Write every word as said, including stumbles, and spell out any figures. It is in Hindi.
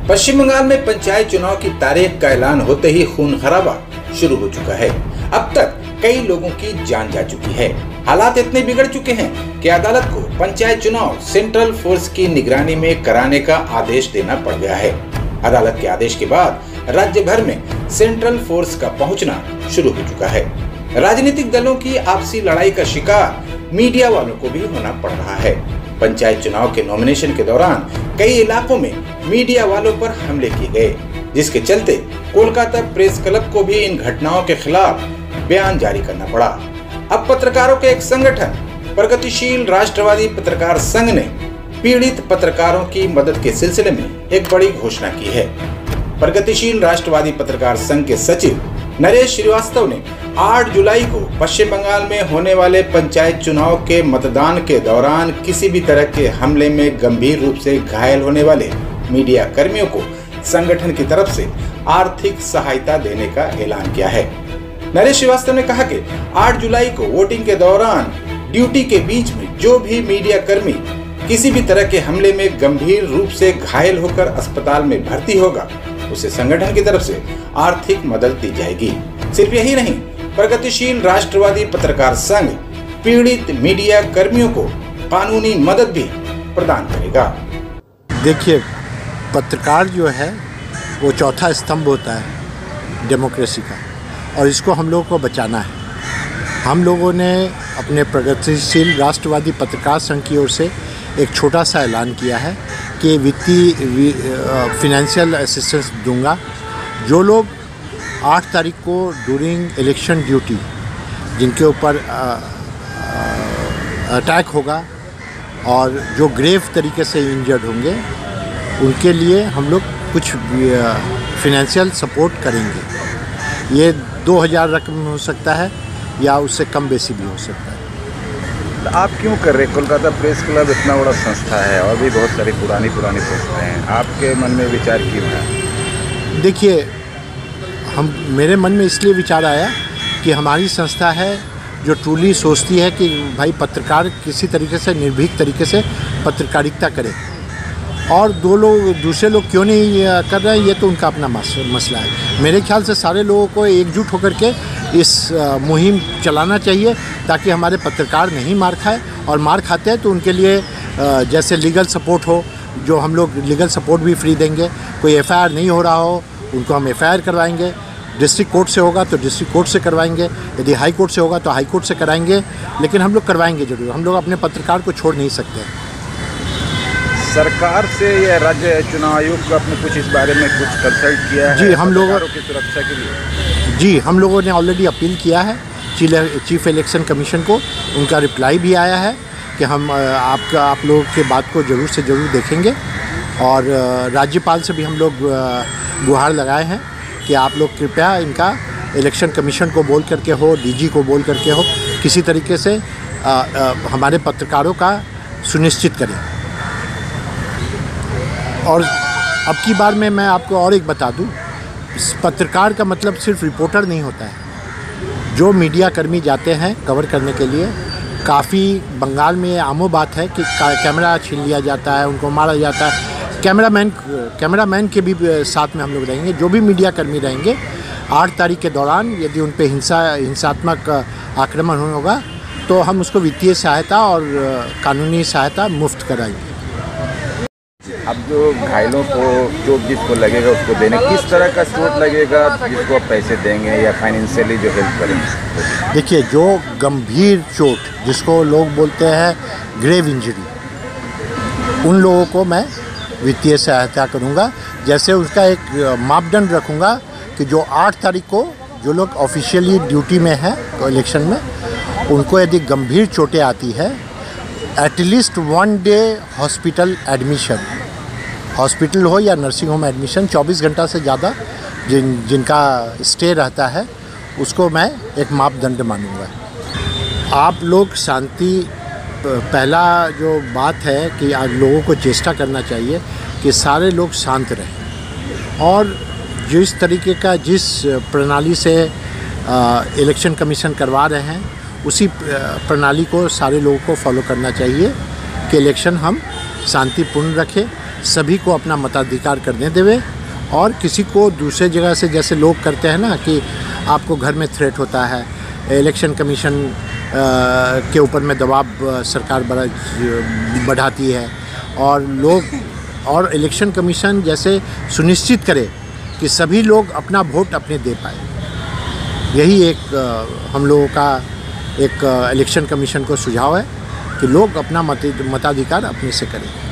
पश्चिम बंगाल में पंचायत चुनाव की तारीख का ऐलान होते ही खून खराबा शुरू हो चुका है। अब तक कई लोगों की जान जा चुकी है। हालात इतने बिगड़ चुके हैं कि अदालत को पंचायत चुनाव सेंट्रल फोर्स की निगरानी में कराने का आदेश देना पड़ गया है। अदालत के आदेश के बाद राज्य भर में सेंट्रल फोर्स का पहुंचना शुरू हो चुका है। राजनीतिक दलों की आपसी लड़ाई का शिकार मीडिया वालों को भी होना पड़ रहा है। पंचायत चुनाव के नॉमिनेशन के दौरान कई इलाकों में मीडिया वालों पर हमले किए गए, जिसके चलते कोलकाता प्रेस क्लब को भी इन घटनाओं के खिलाफ बयान जारी करना पड़ा। अब पत्रकारों के एक संगठन प्रगतिशील राष्ट्रवादी पत्रकार संघ ने पीड़ित पत्रकारों की मदद के सिलसिले में एक बड़ी घोषणा की है। प्रगतिशील राष्ट्रवादी पत्रकार संघ के सचिव नरेश श्रीवास्तव ने आठ जुलाई को पश्चिम बंगाल में होने वाले पंचायत चुनाव के मतदान के दौरान किसी भी तरह के हमले में गंभीर रूप से घायल होने वाले मीडिया कर्मियों को संगठन की तरफ से आर्थिक सहायता देने का ऐलान किया है। नरेश श्रीवास्तव ने कहा कि आठ जुलाई को वोटिंग के दौरान ड्यूटी के बीच में जो भी मीडिया कर्मी किसी भी तरह के हमले में गंभीर रूप से घायल होकर अस्पताल में भर्ती होगा, उसे संगठन की तरफ से आर्थिक मदद दी जाएगी। सिर्फ यही नहीं, प्रगतिशील राष्ट्रवादी पत्रकार संघ पीड़ित मीडिया कर्मियों को कानूनी मदद भी प्रदान करेगा। देखिए, पत्रकार जो है वो चौथा स्तंभ होता है डेमोक्रेसी का, और इसको हम लोगों को बचाना है। हम लोगों ने अपने प्रगतिशील राष्ट्रवादी पत्रकार संघ की ओर से एक छोटा सा ऐलान किया है कि वित्तीय फिनेंशियल असिस्टेंस दूंगा। जो लोग आठ तारीख को ड्यूरिंग इलेक्शन ड्यूटी जिनके ऊपर अटैक होगा और जो ग्रेव तरीके से इंजर्ड होंगे, उनके लिए हम लोग कुछ फिनेंशियल सपोर्ट करेंगे। ये दो हज़ार रकम हो सकता है या उससे कम बेसी भी हो सकता है। तो आप क्यों कर रहे हैं? कोलकाता प्रेस क्लब इतना बड़ा संस्था है और भी बहुत सारी पुरानी पुरानी संस्थाएं हैं, आपके मन में विचार क्यों है? देखिए, हम मेरे मन में इसलिए विचार आया कि हमारी संस्था है जो ट्रूली सोचती है कि भाई पत्रकार किसी तरीके से निर्भीक तरीके से पत्रकारिता करे, और दो लोग दूसरे लोग क्यों नहीं कर रहे हैं ये तो उनका अपना मसला है। मेरे ख्याल से सारे लोगों को एकजुट होकर के इस मुहिम चलाना चाहिए ताकि हमारे पत्रकार नहीं मार खाए, और मार खाते हैं तो उनके लिए जैसे लीगल सपोर्ट हो, जो हम लोग लीगल सपोर्ट भी फ्री देंगे। कोई एफ आई आर नहीं हो रहा हो उनको हम एफ आई आर करवाएंगे, डिस्ट्रिक्ट कोर्ट से होगा तो डिस्ट्रिक्ट कोर्ट से करवाएंगे, यदि हाई कोर्ट से होगा तो हाई कोर्ट से कराएंगे, लेकिन हम लोग करवाएंगे जरूर। हम लोग अपने पत्रकार को छोड़ नहीं सकते। सरकार से या राज्य चुनाव आयोग को आपने कुछ इस बारे में कुछ कंसल्ट किया है? जी, हम लोगों की सुरक्षा के लिए जी हम लोगों ने ऑलरेडी अपील किया है चीफ इलेक्शन कमीशन को। उनका रिप्लाई भी आया है कि हम आपका आप लोगों के बात को ज़रूर से ज़रूर देखेंगे, और राज्यपाल से भी हम लोग गुहार लगाए हैं कि आप लोग कृपया इनका इलेक्शन कमीशन को बोल करके हो, डीजी को बोल करके हो, किसी तरीके से आ, आ, हमारे पत्रकारों का सुनिश्चित करें। और अब की बार में मैं आपको और एक बता दूं, पत्रकार का मतलब सिर्फ रिपोर्टर नहीं होता है। जो मीडिया कर्मी जाते हैं कवर करने के लिए, काफ़ी बंगाल में आमो बात है कि कैमरा छीन लिया जाता है, उनको मारा जाता है। कैमरामैन कैमरामैन के भी साथ में हम लोग रहेंगे। जो भी मीडिया कर्मी रहेंगे, आठ तारीख के दौरान यदि उन पर हिंसा हिंसात्मक आक्रमण होगा तो हम उसको वित्तीय सहायता और कानूनी सहायता मुफ्त कराएंगे। अब जो घायलों को चोट जिसको लगेगा उसको देने, किस तरह का चोट लगेगा जिसको आप पैसे देंगे या फाइनेंशियली जो हेल्प करेंगे? देखिए, जो गंभीर चोट जिसको लोग बोलते हैं ग्रेव इंजरी, उन लोगों को मैं वित्तीय सहायता करूंगा। जैसे उसका एक मापदंड रखूंगा कि जो आठ तारीख को जो लोग ऑफिशियली ड्यूटी में हैं इलेक्शन में, उनको यदि गंभीर चोटें आती है, at least one day hospital admission, hospital हो या नर्सिंग होम एडमिशन, चौबीस घंटा से ज़्यादा जिन जिनका स्टे रहता है, उसको मैं एक मापदंड मानूंगा। आप लोग शांति, पहला जो बात है कि आज लोगों को चेष्टा करना चाहिए कि सारे लोग शांत रहें, और जिस तरीके का जिस प्रणाली से इलेक्शन कमीशन करवा रहे हैं उसी प्रणाली को सारे लोगों को फॉलो करना चाहिए कि इलेक्शन हम शांतिपूर्ण रखें। सभी को अपना मताधिकार करने देवे और किसी को दूसरे जगह से, जैसे लोग करते हैं ना कि आपको घर में थ्रेट होता है, इलेक्शन कमीशन के ऊपर में दबाव सरकार बढ़ा बढ़ाती है और लोग और इलेक्शन कमीशन जैसे सुनिश्चित करे कि सभी लोग अपना वोट अपने दे पाए। यही एक हम लोगों का एक इलेक्शन कमीशन को सुझाव है कि लोग अपना मत मताधिकार अपने से करें।